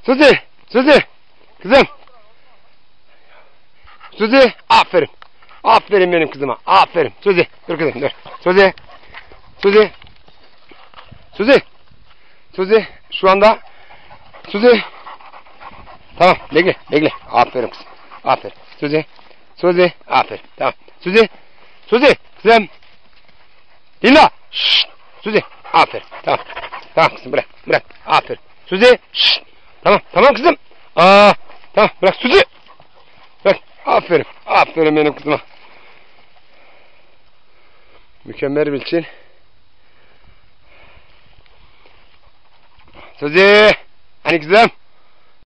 Suzi. Suzi. Kızım. Suzi. Aferin. Aferin benim kızıma. Aferin. Suzi. Dur kızım dur. Suzi. Suzi. Suzi. Suzi. Şu anda. Suzi. Tamam. Bekle. Bekle. Aferin kızım. Aferin. Suzi. Suzi. Aferin. Tamam. Suzi. Suzi. Kızım. Dinle. Şşt. Suzi. Aferin. Tamam. Tamam kızım bırak. Bırak. Aferin. Suzi. Şşt. Tamam. Tamam kızım. Tamam. Bırak Suzi. Bırak. Aferin. Aferin benim kızıma. Mükemmel bir için. Suzi. Hani kızım.